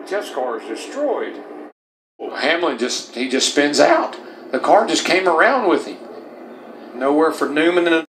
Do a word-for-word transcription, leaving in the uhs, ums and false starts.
test car is destroyed. Well, Hamlin just, he just spins out. The car just came around with him. Nowhere for Newman and